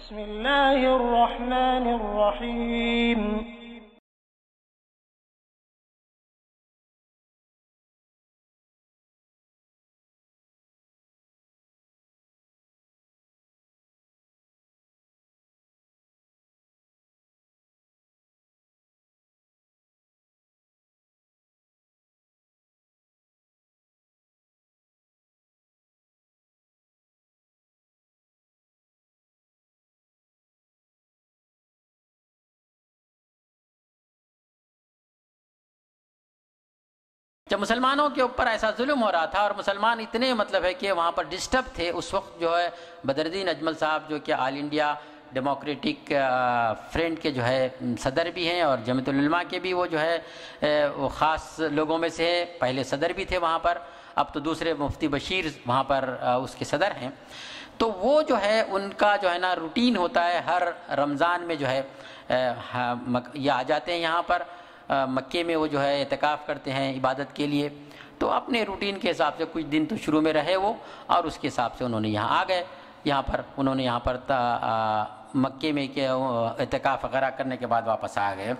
بسم اللہ الرحمن الرحیم جب مسلمانوں کے اوپر ایسا ظلم ہو رہا تھا اور مسلمان اتنے مطلب ہے کہ وہاں پر ڈسٹرب تھے، اس وقت جو ہے بدر الدین اجمل صاحب جو کہ آل انڈیا ڈیموکریٹک فرنٹ کے جو ہے صدر بھی ہیں اور جمعیت العلماء کے بھی وہ جو ہے وہ خاص لوگوں میں سے ہے، پہلے صدر بھی تھے وہاں پر، اب تو دوسرے مفتی بشیر وہاں پر اس کے صدر ہیں، تو وہ جو ہے ان کا جو ہے نا روٹین ہوتا ہے، ہر رمضان میں جو ہے یہ آ جاتے ہیں یہاں پر مکے میں، وہ جو ہے اعتکاف کرتے ہیں عبادت کے لیے، تو اپنے روٹین کے حساب سے کچھ دن تو شروع میں رہے وہ، اور اس کے حساب سے انہوں نے یہاں آ گئے، یہاں پر انہوں نے یہاں پر مکے میں اعتکاف وغیرہ کرنے کے بعد واپس آ گئے۔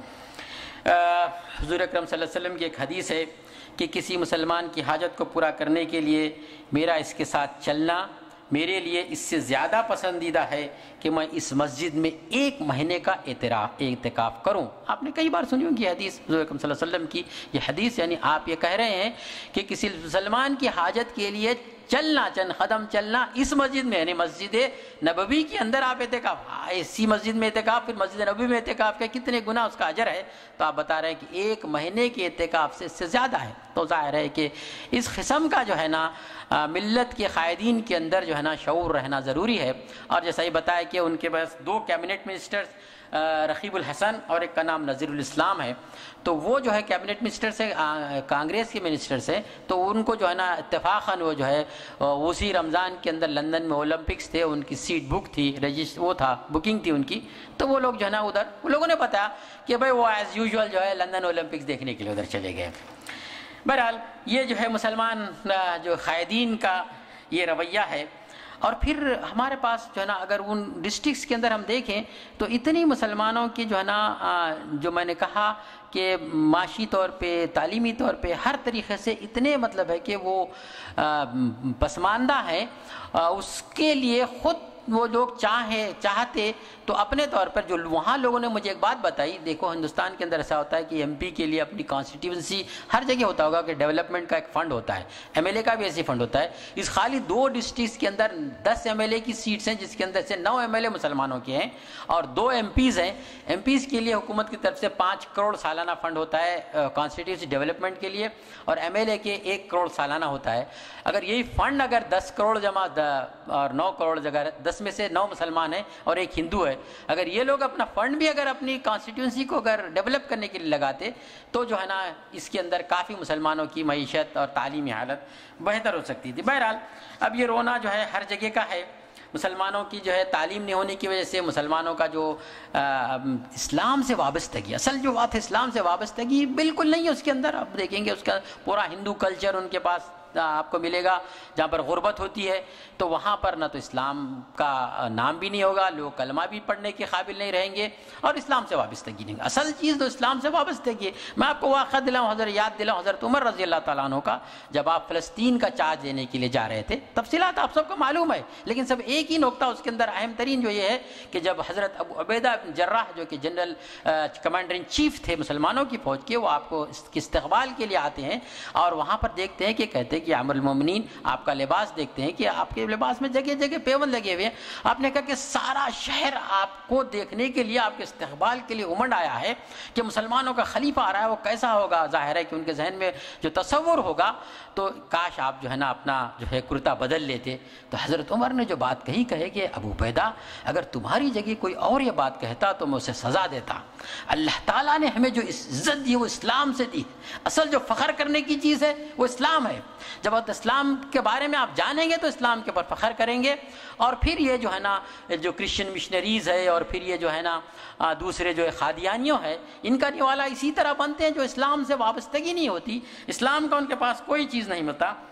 حضور اکرم صلی اللہ علیہ وسلم کی ایک حدیث ہے کہ کسی مسلمان کی حاجت کو پورا کرنے کے لیے میرا اس کے ساتھ چلنا میرے لیے اس سے زیادہ پسندیدہ ہے کہ میں اس مسجد میں 1 مہینے کا اعتکاف کروں۔ آپ نے کئی بار سنی ہوگی حدیث حضور اکرم صلی اللہ علیہ وسلم کی یہ حدیث، یعنی آپ یہ کہہ رہے ہیں کہ کسی مسلمان کی حاجت کے لیے چلنا، چند قدم چلنا اس مسجد میں، یعنی مسجد نبوی کے اندر آپ اعتکاف، اسی مسجد میں اعتکاف، پھر مسجد نبوی میں اعتکاف کے کتنے گنا اس کا اجر ہے، تو آپ بتا رہے ہیں کہ 1 مہینے کے اعتکاف سے اس سے زیادہ ہے، تو ظاہر ہے کہ اس قسم کا جو ہے نا ملت کے قائدین کے اندر جو ہے نا شعور رہنا ضروری ہے۔ اور جیسا ہی بتایا کہ ان کے پاس 2 کیبنٹ منسٹرز رقیب الحسن اور ایک کا نام نذیر الاسلام ہے، تو وہ جو ہے کیبنٹ منسٹر سے کانگریس کے منسٹر سے، تو ان کو جو ہے نا اتفاقاً وہ جو ہے اسی رمضان کے اندر لندن میں اولمپکس تھے، ان کی سیٹ بک تھی، وہ تھا بکنگ تھی ان کی، تو وہ لوگ جو ہے نا ادھر وہ لوگوں نے بتایا کہ بھائی وہ ایز یوزول جو ہے لندن اولمپکس دیکھنے کے لیے ادھر چلے گئے۔ بہرحال یہ جو ہے مسلمان جو قائدین کا یہ رویہ ہے۔ اور پھر ہمارے پاس جو ہے نا اگر ان ڈسٹرکٹس کے اندر ہم دیکھیں تو اتنی مسلمانوں کی جو ہے نا جو میں نے کہا کہ معاشی طور پہ، تعلیمی طور پہ، ہر طریقے سے اتنے مطلب ہے کہ وہ پسماندہ ہیں، اس کے لیے خود وہ لوگ چاہتے تو اپنے طور پر جو وہاں لوگوں نے مجھے ایک بات بتائی، دیکھو ہندوستان کے اندر ایسا ہوتا ہے کہ ایم پی کے لیے اپنی کانسٹیٹیوینسی ہر جگہ ہوتا ہوگا کہ ڈیولپمنٹ کا ایک فنڈ ہوتا ہے، ایم ایل اے کا بھی ایسی فنڈ ہوتا ہے، اس خالی 2 ڈسٹرکٹس کے اندر 10 ایم ایل اے کی سیٹس ہیں جس کے اندر سے 9 ایم ایل اے مسلمانوں کے ہیں اور 2 ایم پیز ہیں۔ ایم پیز کے لیے حکومت کی طرف سے 5 کروڑ سالانہ فنڈ ہوتا ہے کانسٹیٹیوینسی ڈیولپمنٹ کے لیے، اور ایم ایل اے کے 1 کروڑ سالانہ ہوتا ہے۔ اگر یہی فنڈ اگر 10 کروڑ جمع اور 9 کروڑ جگہ 10 میں سے 9 مسلمان ہیں اور 1 ہندو ہے، اگر یہ لوگ اپنا فنڈ بھی اگر اپنی کانسٹیٹیوینسی کو اگر ڈیولپ کرنے کے لیے لگاتے تو جو ہے نا اس کے اندر کافی مسلمانوں کی معیشت اور تعلیمی حالت بہتر ہو سکتی تھی۔ بہرحال اب یہ رونا جو ہے ہر جگہ کا ہے، مسلمانوں کی جو ہے تعلیم نہیں ہونے کی وجہ سے مسلمانوں کا جو اسلام سے وابستگی، اصل جو بات ہے اسلام سے وابستگی بالکل نہیں ہے اس کے اندر۔ آپ دیکھیں گے اس کا پورا ہندو کلچر ان کے پاس آپ کو ملے گا، جہاں پر غربت ہوتی ہے تو وہاں پر نہ تو اسلام کا نام بھی نہیں ہوگا، لوگ کلمہ بھی پڑھنے کے قابل نہیں رہیں گے اور اسلام سے وابستگی نہیں۔ اصل چیز تو اسلام سے وابستگی ہے۔ میں آپ کو واقعہ دلاؤں، یاد دلاؤں حضرت عمر رضی اللہ تعالیٰ عنہ کا، جب آپ فلسطین کا چارج لینے کے لیے جا رہے تھے، تفصیلات آپ سب کو معلوم ہے، لیکن سب ایک ہی نقطہ اس کے اندر اہم ترین جو یہ ہے کہ جب حضرت ابو عبیدہ بن جراح جو کہ جنرل کمانڈر ان چیف تھے مسلمانوں کی فوج کے، وہ آپ کو استقبال کے لیے آتے ہیں اور وہاں پر دیکھتے ہیں کہ کہتے ہیں کہ امیر المومنین آپ کا لباس دیکھتے ہیں کہ آپ کے لباس میں جگہ جگہ پیوند لگے ہوئے ہیں۔ آپ نے کہا کہ سارا شہر آپ کو دیکھنے کے لیے، آپ کے استقبال کے لیے امنڈ آیا ہے کہ مسلمانوں کا خلیفہ آ رہا ہے، وہ کیسا ہوگا؟ ظاہر ہے کہ ان کے ذہن میں جو تصور ہوگا تو کاش آپ جو ہے نا اپنا جو ہے کرتا بدل لیتے۔ تو حضرت عمر نے جو بات کہے کہ ابو عبیدہ اگر تمہاری جگہ کوئی اور یہ بات کہتا تو میں اسے سزا دیتا۔ اللہ تعالیٰ نے ہمیں جو عزت دی وہ اسلام سے دی۔ اصل جو فخر کرنے کی چیز ہے وہ اسلام ہے۔ جب آپ اسلام کے بارے میں آپ جانیں گے تو اسلام کے اوپر فخر کریں گے، اور پھر یہ جو ہے نا جو کرسچن مشنریز ہے اور پھر یہ جو ہے نا دوسرے جو قادیانیوں ہے، ان کا نوالا اسی طرح بنتے ہیں جو اسلام سے وابستگی نہیں ہوتی، اسلام کا ان کے پاس کوئی چیز نہیں ہوتا۔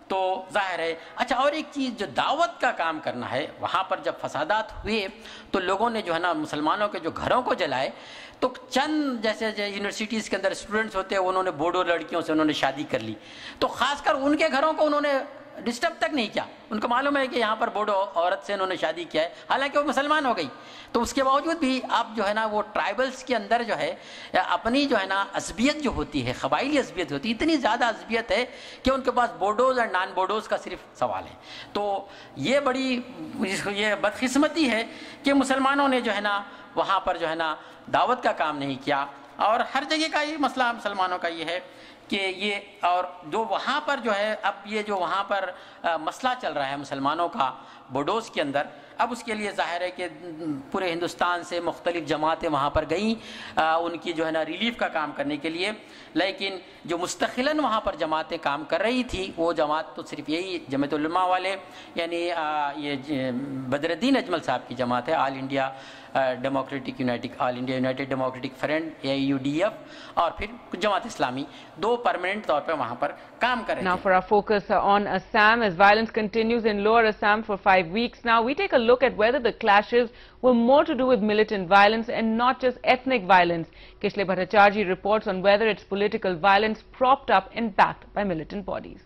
तो जाहिर है। अच्छा, और एक चीज़ जो दावत का काम करना है, वहाँ पर जब फसादात हुए तो लोगों ने जो है ना मुसलमानों के जो घरों को जलाए, तो चंद जैसे यूनिवर्सिटीज़ के अंदर स्टूडेंट्स होते हैं उन्होंने बोडो लड़कियों से उन्होंने शादी कर ली, तो ख़ासकर उनके घरों को उन्होंने डिस्टर्ब तक नहीं किया। उनको मालूम है कि यहाँ पर बोडो औरत से उन्होंने शादी किया है, हालांकि वो मुसलमान हो गई, तो उसके बावजूद भी आप जो है ना वो ट्राइबल्स के अंदर जो है अपनी जो है ना असबियत जो होती है, कबाइली असबियत होती है, इतनी ज़्यादा असबियत है कि उनके पास बोडोज़ और नॉन बोडोज़ का सिर्फ सवाल है। तो ये बड़ी ये बदकिस्मती है कि मुसलमानों ने जो है ना वहाँ पर जो है ना दावत का काम नहीं किया। और हर जगह का ये मसला मुसलमानों का ये है कि ये, और जो वहाँ पर जो है अब ये जो वहाँ पर मसला चल रहा है मुसलमानों का बोडोज़ के अंदर, अब उसके लिए ज़ाहिर है कि पूरे हिंदुस्तान से मुख्तलिफ़ जमातें वहाँ पर गईं उनकी जो है ना रिलीफ का काम करने के लिए, लेकिन जो मुस्तक़िलन वहाँ पर जमातें काम कर रही थी वो जमात तो सिर्फ यही जमात उलमा वाले, यानी ये बदरुद्दीन अजमल साहब की जमात है, all India democratic united democratic front AUDF, और फिर जमात इस्लामी, दो परमानेंट तौर पर वहाँ पर काम कर रहे हैं। Now for our focus on Assam, as violence continues in Lower Assam for 5 weeks now, we take a look at whether the clashes were more to do with militant violence and not just ethnic violence. Kishle Bhattacharjee reports on whether it's political violence propped up and backed by militant bodies.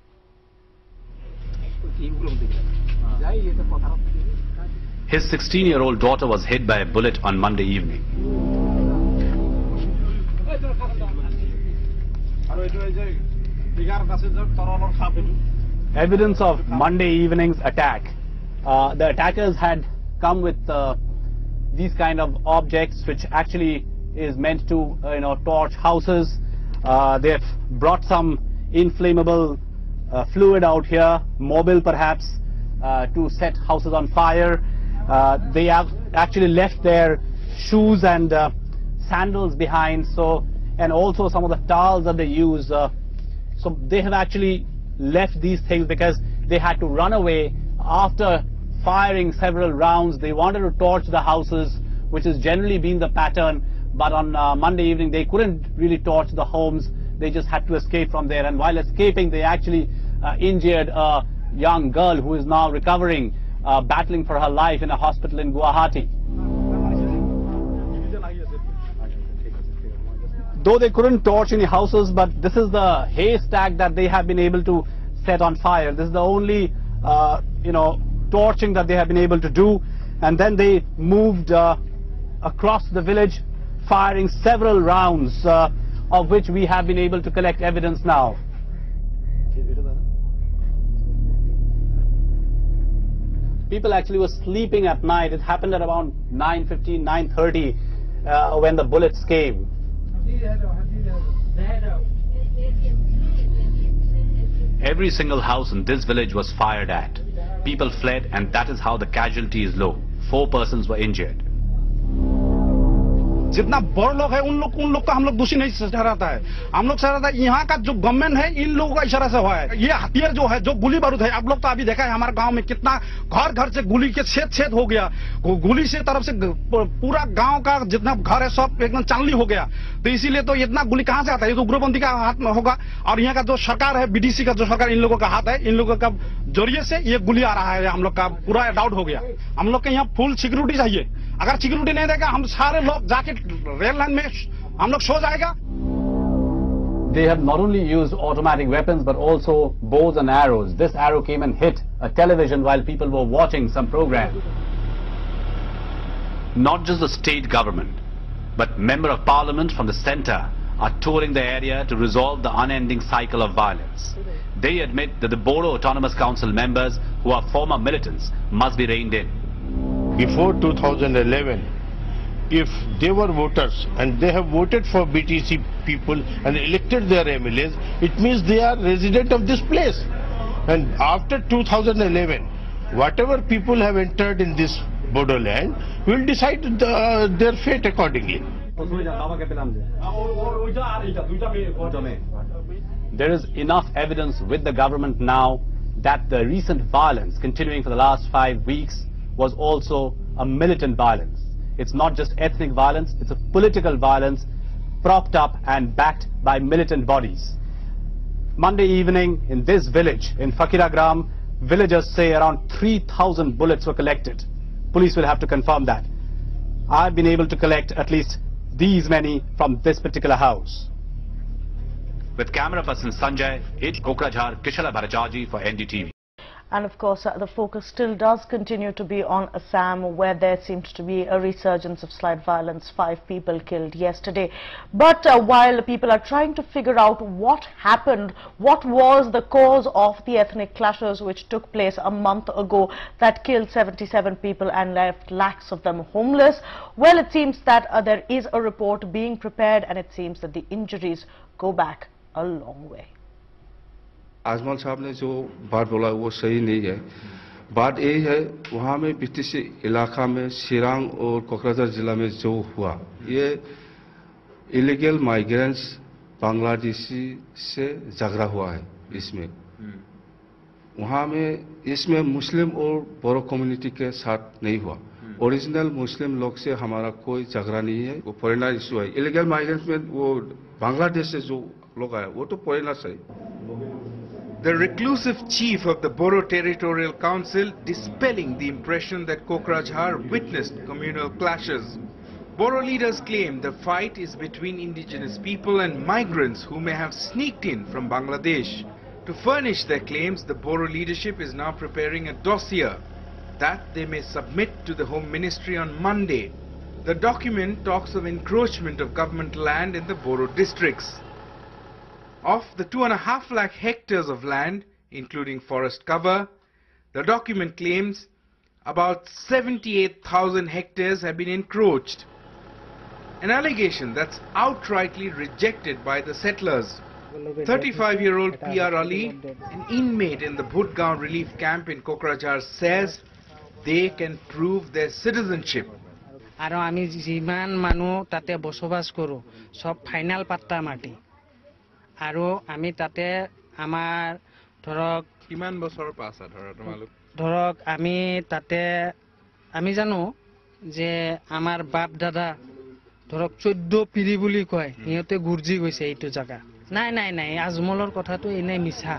His 16-year-old daughter was hit by a bullet on Monday evening. Evidence of Monday evening's attack. The attackers had come with these kind of objects which actually is meant to torch houses. They have brought some inflammable fluid out here, mobile perhaps, to set houses on fire. They have actually left their shoes and sandals behind, and also some of the towels that they use. So they have actually left these things because they had to run away after firing several rounds. They wanted to torch the houses, which has generally been the pattern, but on Monday evening they couldn't really torch the homes. They just had to escape from there, and while escaping they actually injured a young girl who is now recovering, battling for her life in a hospital in Guwahati. Though they couldn't torch any houses, but this is the haystack that they have been able to set on fire. This is the only torching that they have been able to do, and then they moved across the village, firing several rounds, of which we have been able to collect evidence now. People actually were sleeping at night. It happened at around 9:15, 9:30 when the bullets came. Every single house in this village was fired at. People fled, and that is how the casualty is low. 4 persons were injured. जितना बड़ लोग है उन लोग को हम लोग दोषी नहीं ठहराता है। हम लोग ठहराता है यहाँ का जो गवर्नमेंट है, इन लोगों का इशारा से हुआ है। ये हथियार जो है, जो गोली बारूद है, आप लोग तो अभी देखा है हमारे गांव में कितना घर घर से गोली के छेद हो गया। गोली से तरफ से पूरा गांव का जितना घर है सब एकदम चांदली हो गया। तो इसीलिए तो इतना गोली कहाँ से आता है? ये तो उग्रपंथी का हाथ में होगा, और यहाँ का जो सरकार है, BDC का जो सरकार, इन लोगों का हाथ है। इन लोगों का जरिए से ये गोली आ रहा है। हम लोग का पूरा डाउट हो गया। हम लोग के यहाँ फुल सिक्योरिटी चाहिए। अगर सिक्योरिटी नहीं देगा हम सारे लोग जाके रेल लाइन में हम लोग सो जाएगा। They have not only used automatic weapons but also bows and arrows. This arrow came and hit a television while people were watching some program. Not just the state government, but member of parliament from the centre are touring the area to resolve the unending cycle of violence. They admit that the Bodo Autonomous Council members who are former militants must be reined in. Before 2011, if they were voters and they have voted for BTC people and elected their MLAs, it means they are resident of this place. And after 2011, whatever people have entered in this Bodo land will decide their fate accordingly. There is enough evidence with the government now that the recent violence continuing for the last 5 weeks was also a militant violence. It's not just ethnic violence, it's a political violence propped up and backed by militant bodies. Monday evening in this village in Fakiragram, villagers say around 3,000 bullets were collected. Police will have to confirm that. I've been able to collect at least these many from this particular house. With camera person Sanjay, it's Kokrajhar, Kishala Bhattacharjee for NDTV. And of course, the focus still does continue to be on Assam, where there seems to be a resurgence of slight violence. 5 people killed yesterday. But while people are trying to figure out what happened, what was the cause of the ethnic clashes which took place a month ago that killed 77 people and left lakhs of them homeless, well, it seems that there is a report being prepared, and it seems that the injuries go back a long way. Ajmal साहब ने जो बात बोला वो सही नहीं है। बात यही है, वहाँ में बीटीसी इलाका में सिरांग और कोकराझार जिला में जो हुआ, ये इलीगल माइग्रेंट्स बांग्लादेशी से झगड़ा हुआ है। इसमें वहाँ में इसमें मुस्लिम और बोरो कम्युनिटी के साथ नहीं हुआ। ओरिजिनल मुस्लिम लोग से हमारा कोई झगड़ा नहीं है, वो फॉरेनर इशू है। इलीगल माइग्रेंट्स में वो बांग्लादेश से जो लोग आए वो तो फॉरेनर्स है। The reclusive chief of the Boro Territorial Council dispelling the impression that Kokrajhar witnessed communal clashes. Boro leaders claim the fight is between indigenous people and migrants who may have sneaked in from Bangladesh. To furnish their claims, the Boro leadership is now preparing a dossier that they may submit to the Home Ministry on Monday. The document talks of encroachment of government land in the Boro districts. Of the 2.5 lakh hectares of land, including forest cover, the document claims about 78,000 hectares have been encroached. An allegation that's outrightly rejected by the settlers. 35-year-old PR Ali, an inmate in the Bhutgaon relief camp in Kokrajhar, says they can prove their citizenship. আৰু আমি যিমান মানুহ তাতে বসবাস কৰো সব final পাত্তা মাটি আৰু আমি তাতে আমাৰ ধৰক কিমান বছৰ পাছা ধৰক আমি তাতে আমি জানো যে আমাৰ বাপ দাদা ধৰক 14 পিৰি বুলি কয় ইহতে গুৰজি গৈছে এইটো জায়গা নাই নাই নাই আজমলৰ কথাটো এনে মিছা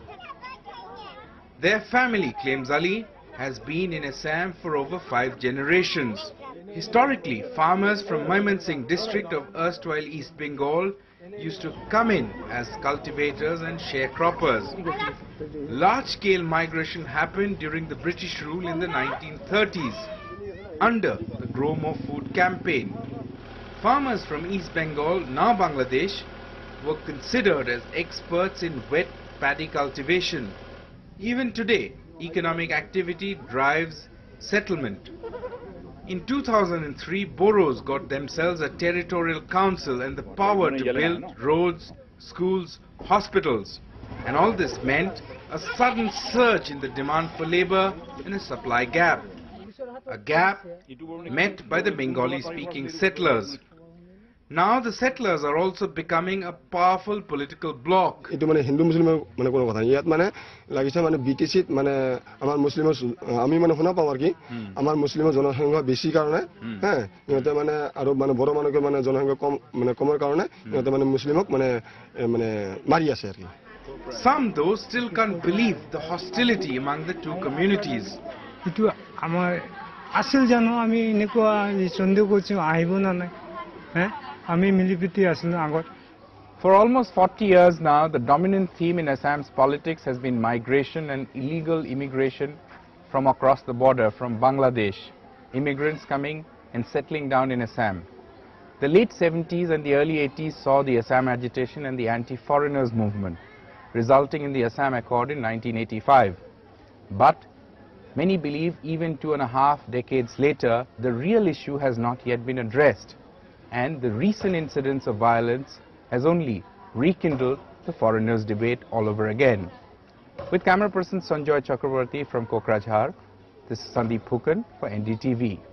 Their family, claims Ali, has been in Assam for over 5 generations. Historically, farmers from Mymensingh district of erstwhile East Bengal used to come in as cultivators and sharecroppers. Large-scale migration happened during the British rule in the 1930s under the Grow More Food campaign. Farmers from East Bengal, now Bangladesh, were considered as experts in wet paddy cultivation. Even today, economic activity drives settlement. In 2003, Boros got themselves a territorial council and the power to build roads, schools, hospitals. And all this meant a sudden surge in the demand for labor and a supply gap. A gap met by the Bengali-speaking settlers. Now the settlers are also becoming a powerful political bloc. Itu mane Hindu Muslim mane kono kotha iyat mane lagise mane BTC mane amar Muslim ami mane hona pawar ki amar Muslim জনসংখ্যা বেশি কারণে হ্যাঁ ইহতে মানে আর মানে বড় মানুষকে মানে জনসংখ্যা কম মানে কমের কারণে ইহতে মানে মুসলিমক মানে মানে মারি আছে আর কি Some though still can't believe the hostility among the two communities. itu amar asal jano ami neko সন্দেহ করছি আইবো না না হ্যাঁ For almost 40 years now, the dominant theme in Assam's politics has been migration and illegal immigration from across the border, from Bangladesh, immigrants coming and settling down in Assam. The late 70s and the early 80s saw the Assam agitation and the anti-foreigners movement, resulting in the Assam Accord in 1985. But many believe even 2.5 decades later, the real issue has not yet been addressed. And the recent incidents of violence has only rekindled the foreigners debate all over again. With camera person Sanjoy Chakraborty from Kokrajhar, this is Sandeep Phukan for NDTV.